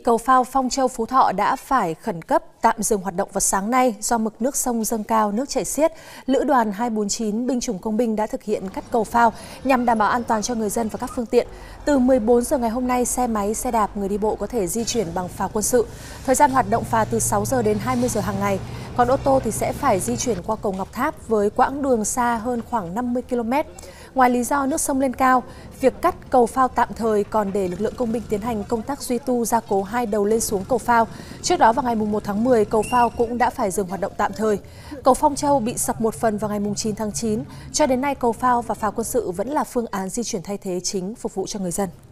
cầu phao Phong Châu Phú Thọ đã phải khẩn cấp tạm dừng hoạt động vào sáng nay do mực nước sông dâng cao, nước chảy xiết. Lữ đoàn 249 binh chủng công binh đã thực hiện cắt cầu phao nhằm đảm bảo an toàn cho người dân và các phương tiện. Từ 14 giờ ngày hôm nay, xe máy, xe đạp, người đi bộ có thể di chuyển bằng phà quân sự. Thời gian hoạt động phà từ 6 giờ đến 20 giờ hàng ngày. Còn ô tô thì sẽ phải di chuyển qua cầu Ngọc Tháp với quãng đường xa hơn khoảng 50 km. Ngoài lý do nước sông lên cao, việc cắt cầu phao tạm thời còn để lực lượng công binh tiến hành công tác duy tu gia cố hai đầu lên xuống cầu phao. Trước đó vào ngày 1 tháng 10, cầu phao cũng đã phải dừng hoạt động tạm thời. Cầu Phong Châu bị sập một phần vào ngày 9 tháng 9. Cho đến nay, cầu phao và phà quân sự vẫn là phương án di chuyển thay thế chính phục vụ cho người dân.